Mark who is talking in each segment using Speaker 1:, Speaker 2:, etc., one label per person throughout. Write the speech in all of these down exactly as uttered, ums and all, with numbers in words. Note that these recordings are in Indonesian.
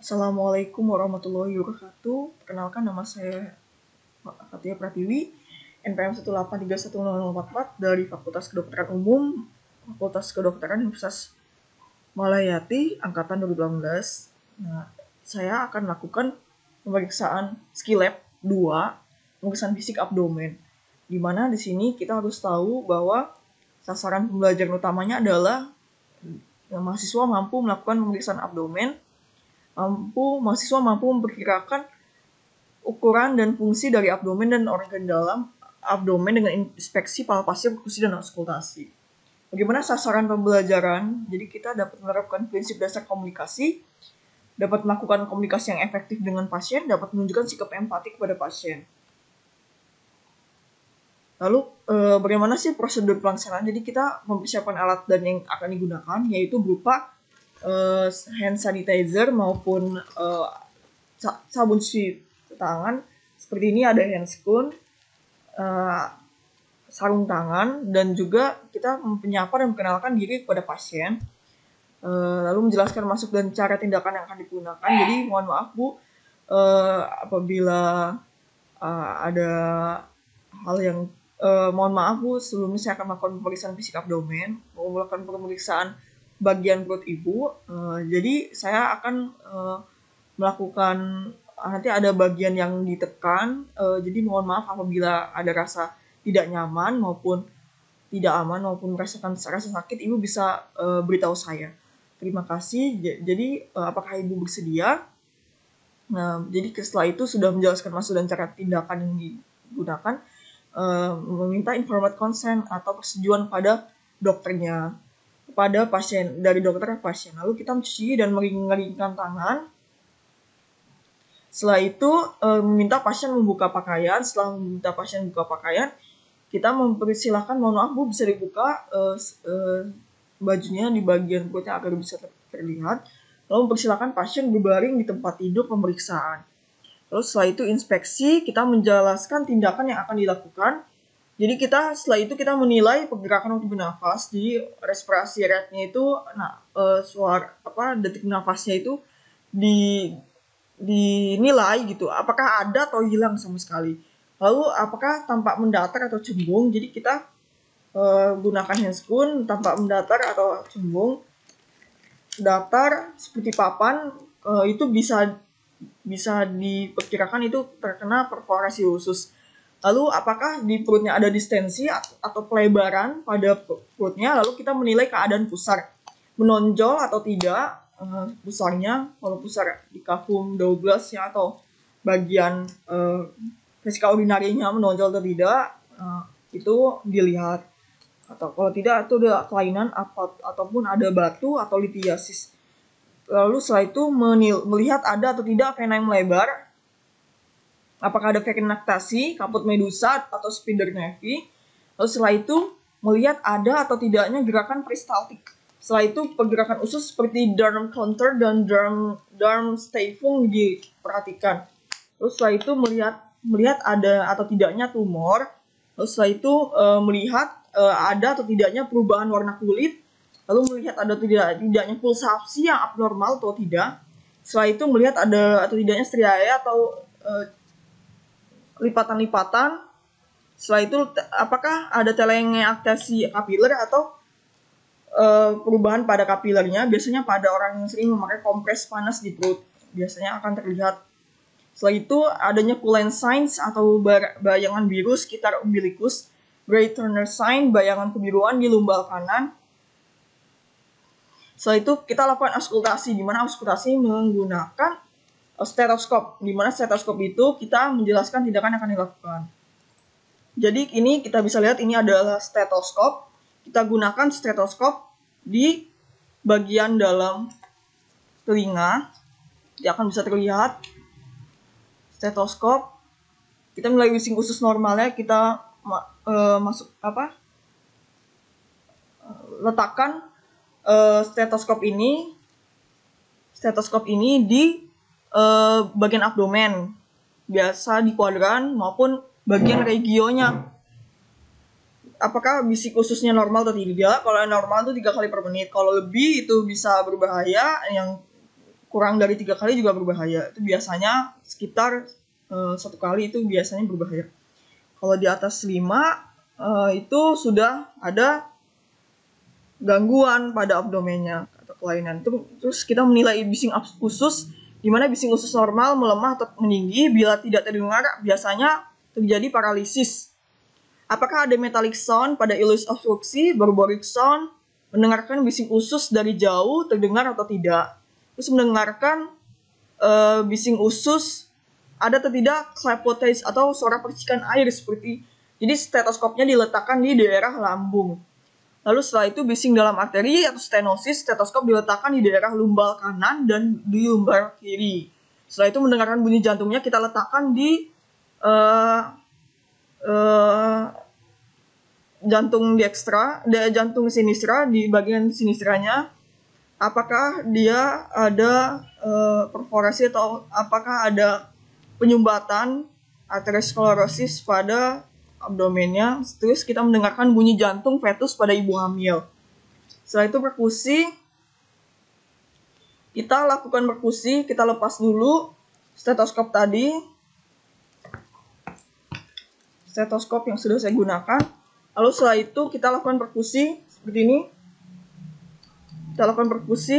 Speaker 1: Assalamualaikum warahmatullahi wabarakatuh. Perkenalkan, nama saya Fatia Pratiwi, N P M satu delapan tiga satu nol nol empat empat dari Fakultas Kedokteran Umum, Fakultas Kedokteran Universitas Malayati, Angkatan dua ribu delapan belas. Nah, saya akan melakukan pemeriksaan skill lab dua, pemeriksaan fisik abdomen. Di mana di sini kita harus tahu bahwa sasaran pembelajaran utamanya adalah mahasiswa mampu melakukan pemeriksaan abdomen, mampu mahasiswa mampu memperkirakan ukuran dan fungsi dari abdomen dan organ dalam abdomen dengan inspeksi, palpasi, perkusi, dan auskultasi. Bagaimana sasaran pembelajaran? Jadi kita dapat menerapkan prinsip dasar komunikasi, dapat melakukan komunikasi yang efektif dengan pasien, dapat menunjukkan sikap empati kepada pasien. Lalu eh, bagaimana sih prosedur pelaksanaan? Jadi kita mempersiapkan alat dan yang akan digunakan, yaitu berupa eh, hand sanitizer maupun eh, sabun cuci tangan. Seperti ini ada handscoon, eh, sarung tangan, dan juga kita menyapa dan memperkenalkan diri kepada pasien. Eh, lalu menjelaskan masuk dan cara tindakan yang akan digunakan. Jadi mohon maaf Bu, eh, apabila eh, ada hal yang Uh, mohon maaf Bu, sebelumnya saya akan melakukan pemeriksaan fisik abdomen, melakukan pemeriksaan bagian perut ibu. Uh, jadi saya akan uh, melakukan, nanti ada bagian yang ditekan, uh, jadi mohon maaf apabila ada rasa tidak nyaman maupun tidak aman maupun merasakan rasa sakit, Ibu bisa uh, beritahu saya. Terima kasih. Jadi uh, apakah Ibu bersedia? Nah, jadi setelah itu sudah menjelaskan maksud dan cara tindakan yang digunakan, Uh, meminta informed consent atau persetujuan pada dokternya, kepada pasien, dari dokter ke pasien. Lalu kita mencuci dan mengeringkan tangan. Setelah itu uh, meminta pasien membuka pakaian. Setelah meminta pasien membuka pakaian, kita mempersilahkan, mohon maaf Bu, bisa dibuka uh, uh, bajunya di bagian perutnya agar bisa ter- terlihat. Lalu mempersilahkan pasien berbaring di tempat tidur pemeriksaan. Lalu setelah itu inspeksi, kita menjelaskan tindakan yang akan dilakukan. Jadi kita setelah itu kita menilai pergerakan waktu bernafas. Jadi respirasi rate-nya itu, nah e, suara apa detik nafasnya itu di dinilai gitu. Apakah ada atau hilang sama sekali. Lalu apakah tampak mendatar atau cembung. Jadi kita e, gunakan handscoon tampak mendatar atau cembung. Datar seperti papan e, itu bisa bisa diperkirakan itu terkena perforasi usus. Lalu apakah di perutnya ada distensi atau pelebaran pada perutnya, lalu kita menilai keadaan pusar, menonjol atau tidak uh, pusarnya, kalau pusar di cavum Douglas ya, atau bagian uh, vesika urinarinya menonjol atau tidak, uh, itu dilihat. Atau kalau tidak itu ada kelainan atau, ataupun ada batu atau litiasis. Lalu setelah itu menil- melihat ada atau tidak vena yang melebar, apakah ada vekinaktasi, kaput medusa atau spider nevi. Lalu setelah itu melihat ada atau tidaknya gerakan peristaltik. Setelah itu pergerakan usus seperti Darm counter dan Darm Darm Stayfung diperhatikan. Lalu setelah itu melihat melihat ada atau tidaknya tumor. Lalu setelah itu e, melihat e, ada atau tidaknya perubahan warna kulit. Lalu melihat ada atau tidak tidaknya pulsasi yang abnormal atau tidak. Setelah itu melihat ada atau tidaknya striae atau e, lipatan-lipatan. Setelah itu apakah ada telangiectasi kapiler atau e, perubahan pada kapilernya. Biasanya pada orang yang sering memakai kompres panas di perut biasanya akan terlihat. Setelah itu adanya Cullen signs atau bayangan biru sekitar umbilikus. Gray Turner sign, bayangan kebiruan di lumbal kanan. Setelah itu kita lakukan auskultasi, di mana auskultasi menggunakan stetoskop, di mana stetoskop itu kita menjelaskan tindakan yang akan dilakukan. Jadi ini kita bisa lihat ini adalah stetoskop. Kita gunakan stetoskop di bagian dalam telinga. Dia akan bisa terlihat stetoskop. Kita mulai bising usus normalnya, kita uh, masuk apa? Letakkan uh, stetoskop ini, stetoskop ini di uh, bagian abdomen, biasa di kuadran maupun bagian regionya. Apakah bisik ususnya normal atau tidak? Kalau yang normal itu tiga kali per menit. Kalau lebih itu bisa berbahaya. Yang kurang dari tiga kali juga berbahaya. Itu biasanya sekitar uh, satu kali itu biasanya berbahaya. Kalau di atas lima uh, itu sudah ada gangguan pada abdomennya atau kelainan. Terus kita menilai bising usus, di mana bising usus normal, melemah atau meninggi. Bila tidak terdengar, biasanya terjadi paralisis. Apakah ada metallic sound pada ileus obstruksi, barbaric sound, mendengarkan bising usus dari jauh, terdengar atau tidak. Terus mendengarkan uh, bising usus ada atau tidak clepotes atau suara percikan air seperti. Jadi stetoskopnya diletakkan di daerah lambung. Lalu setelah itu bising dalam arteri atau stenosis, stetoskop diletakkan di daerah lumbal kanan dan di lumbal kiri. Setelah itu mendengarkan bunyi jantungnya kita letakkan di uh, uh, jantung dextra, jantung sinistra di bagian sinistranya. Apakah dia ada uh, perforasi atau apakah ada penyumbatan aterosklerosis pada abdomennya. Terus kita mendengarkan bunyi jantung fetus pada ibu hamil. Setelah itu perkusi, kita lakukan perkusi, kita lepas dulu stetoskop tadi, stetoskop yang sudah saya gunakan. Lalu setelah itu kita lakukan perkusi seperti ini. Kita lakukan perkusi,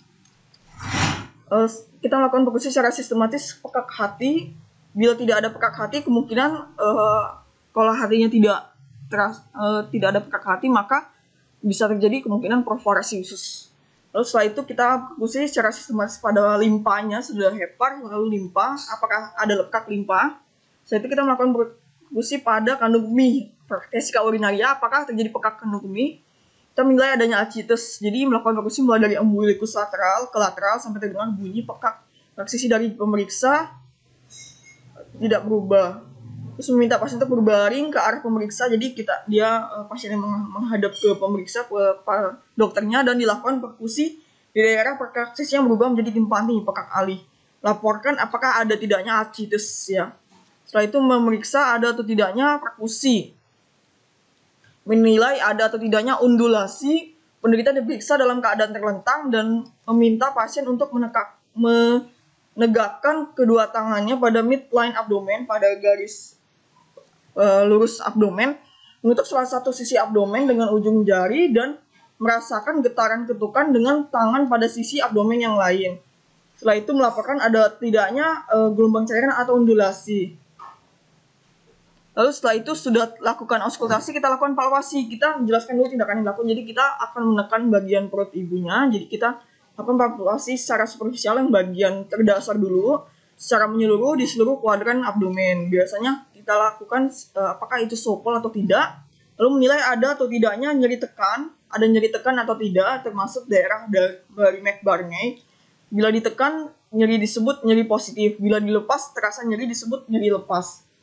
Speaker 1: uh, kita lakukan perkusi secara sistematis pekak hati. Bila tidak ada pekak hati, kemungkinan uh, kalau hatinya tidak teras, uh, tidak ada pekak hati, maka bisa terjadi kemungkinan perforasi usus. Lalu setelah itu kita perkusi secara sistematis pada limpanya, sudah hepar, lalu limpa, apakah ada lekat limpa. Setelah itu kita melakukan perkusi pada kandung kemih, vesika urinaria, apakah terjadi pekak kandung kemih. Kita menilai adanya ascites, jadi melakukan perkusi mulai dari umbilicus lateral ke lateral sampai terdengar bunyi pekak. Transisi dari pemeriksa tidak berubah. Terus meminta pasien untuk berbaring ke arah pemeriksa, jadi kita dia pasien yang menghadap ke pemeriksa ke, ke dokternya dan dilakukan perkusi di daerah perkaksis yang berubah menjadi timpani, pekak alih. Laporkan apakah ada tidaknya ascites ya. Setelah itu memeriksa ada atau tidaknya perkusi. Menilai ada atau tidaknya undulasi, penderita diperiksa dalam keadaan terlentang dan meminta pasien untuk menekak, menegakkan kedua tangannya pada midline abdomen, pada garis uh, lurus abdomen, menutup salah satu sisi abdomen dengan ujung jari dan merasakan getaran ketukan dengan tangan pada sisi abdomen yang lain. Setelah itu melaporkan ada tidaknya uh, gelombang cairan atau undulasi. Lalu setelah itu sudah lakukan auskultasi, kita lakukan palpasi. Kita menjelaskan dulu tindakan yang dilakukan. Jadi kita akan menekan bagian perut ibunya. Jadi kita lakukan palpasi secara superficial yang bagian terdasar dulu, secara menyeluruh di seluruh kuadran abdomen. Biasanya kita lakukan uh, apakah itu sopol atau tidak. Lalu menilai ada atau tidaknya nyeri tekan, ada nyeri tekan atau tidak, termasuk daerah dari McBurney. Bila ditekan, nyeri disebut nyeri positif. Bila dilepas, terasa nyeri disebut nyeri lepas.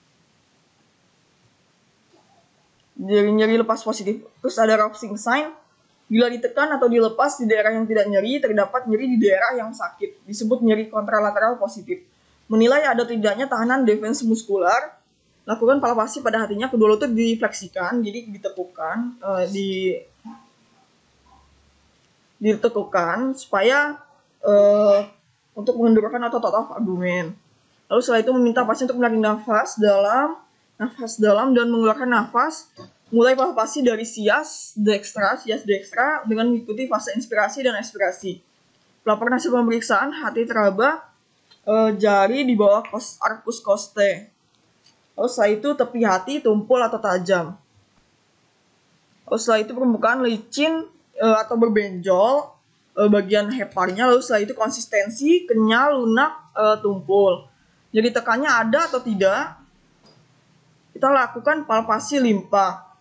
Speaker 1: Nyeri-nyeri lepas positif. Terus ada Ropsing sign. Bila ditekan atau dilepas di daerah yang tidak nyeri, terdapat nyeri di daerah yang sakit. Disebut nyeri kontralateral positif. Menilai ada tidaknya tahanan defense muskular. Lakukan palpasi pada hatinya, kedua lutut difleksikan, jadi ditekukan, uh, di ditekukan supaya uh, untuk mengendurkan otot-otot abdomen. Lalu setelah itu meminta pasien untuk menarik nafas dalam nafas dalam dan mengeluarkan nafas, mulai palpasi dari sias dextra, sias dextra dengan mengikuti fase inspirasi dan ekspirasi. Laporan hasil pemeriksaan, hati teraba, e, jari di bawah kos, arcus costae. Lalu setelah itu tepi hati tumpul atau tajam. Lalu setelah itu permukaan licin e, atau berbenjol e, bagian heparnya. Lalu setelah itu konsistensi, kenyal, lunak, e, tumpul. Jadi tekannya ada atau tidak? Kita lakukan palpasi limpa.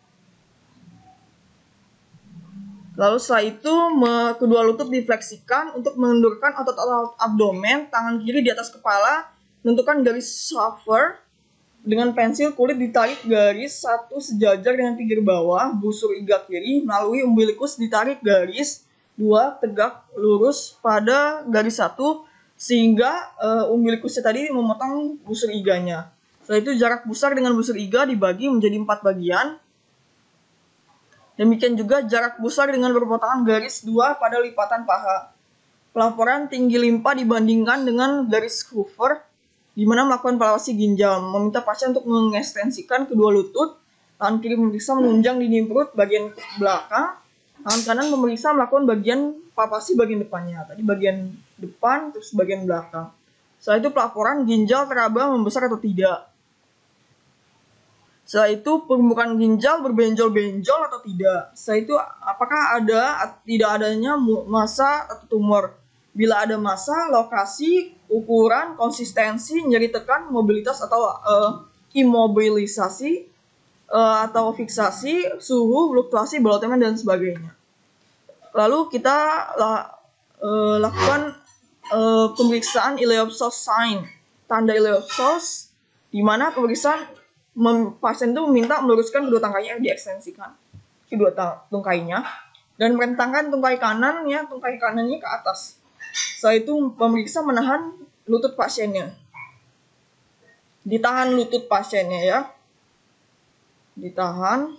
Speaker 1: Lalu setelah itu me, kedua lutut difleksikan untuk mengendurkan otot-otot abdomen, tangan kiri di atas kepala, menentukan garis Shaffer dengan pensil kulit ditarik garis satu sejajar dengan pinggir bawah, busur iga kiri melalui umbilikus ditarik garis dua tegak lurus pada garis satu sehingga uh, umbilikusnya tadi memotong busur iganya. Setelah itu jarak pusar dengan busur iga dibagi menjadi empat bagian. Demikian juga jarak pusar dengan berpotongan garis dua pada lipatan paha. Pelaporan tinggi limpa dibandingkan dengan garis Hoover, di mana melakukan palpasi ginjal, meminta pasien untuk mengekstensikan kedua lutut, tangan kiri memeriksa menunjang dinding perut bagian belakang, tangan kanan memeriksa melakukan bagian palpasi bagian depannya, tadi bagian depan terus bagian belakang. Setelah itu pelaporan ginjal teraba membesar atau tidak. Setelah itu permukaan ginjal berbenjol-benjol atau tidak. Setelah itu apakah ada atau tidak adanya massa atau tumor. Bila ada massa, lokasi, ukuran, konsistensi, nyeri tekan, mobilitas atau uh, imobilisasi, uh, atau fiksasi, suhu, fluktuasi, bal temen, dan sebagainya. Lalu kita la, uh, lakukan uh, pemeriksaan ileopsos sign, tanda ileopsos, di mana pemeriksaan mem, pasien itu meminta meluruskan kedua tungkainya, diekstensikan kedua tungkainya, dan merentangkan tungkai kanannya, tungkai kanannya ke atas. Setelah itu pemeriksa menahan lutut pasiennya. Ditahan lutut pasiennya ya. Ditahan.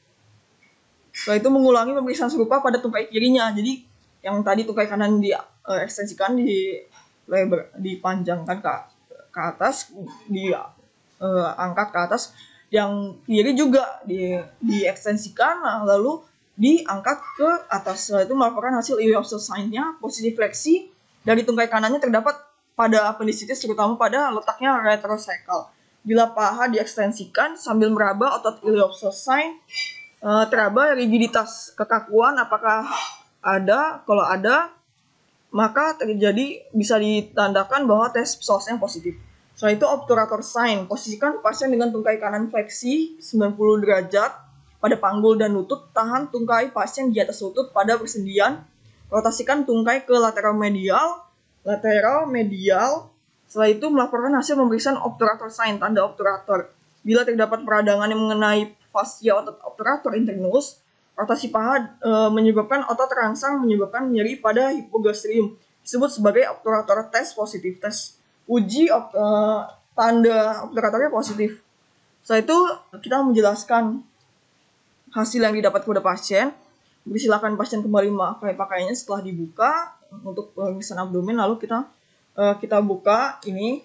Speaker 1: Setelah itu mengulangi pemeriksaan serupa pada tungkai kirinya. Jadi yang tadi tungkai kanan diekstensikan, di lebar, dipanjangkan ke, ke atas, diangkat uh, ke atas. Yang kiri juga di, diekstensikan, lalu diangkat ke atas. Setelah itu melaporkan hasil ileopsos sign-nya, posisi fleksi dari tungkai kanannya terdapat pada appendicitis, terutama pada letaknya retrosacral. Bila paha diekstensikan sambil meraba otot ileopsos sign, uh, teraba rigiditas kekakuan apakah ada? Kalau ada, maka terjadi bisa ditandakan bahwa tes psoasnya positif. Setelah itu obturator sign, posisikan pasien dengan tungkai kanan fleksi sembilan puluh derajat pada panggul dan lutut, tahan tungkai pasien di atas lutut pada persendian, rotasikan tungkai ke lateral medial, lateral medial. Setelah itu melaporkan hasil pemeriksaan obturator sign, tanda obturator. Bila terdapat peradangan yang mengenai fascia otot obturator internus, rotasi paha e, menyebabkan otot terangsang, menyebabkan nyeri pada hipogastrium, disebut sebagai obturator test positif. Tes uji op, e, tanda obturatornya positif. Setelah itu kita menjelaskan hasil yang didapat pada pasien. Silakan pasien kembali memakai pakaiannya setelah dibuka untuk pemeriksaan abdomen. Lalu kita uh, kita buka ini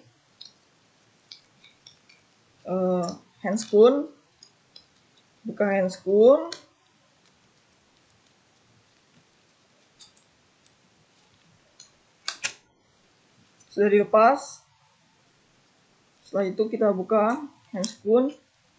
Speaker 1: uh, handscoon, buka handscoon. Sudah dilepas. Setelah itu kita buka handscoon.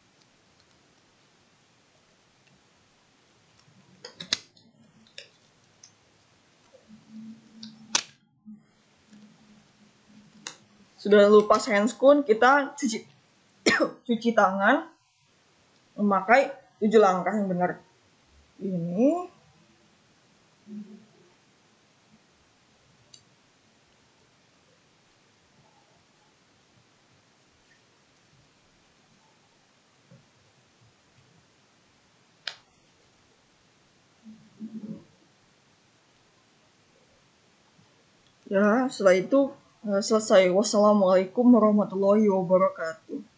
Speaker 1: Sudah lepas handscoon, kita cuci cuci tangan memakai tujuh langkah yang benar. Ini ya, setelah itu selesai. Wassalamualaikum warahmatullahi wabarakatuh.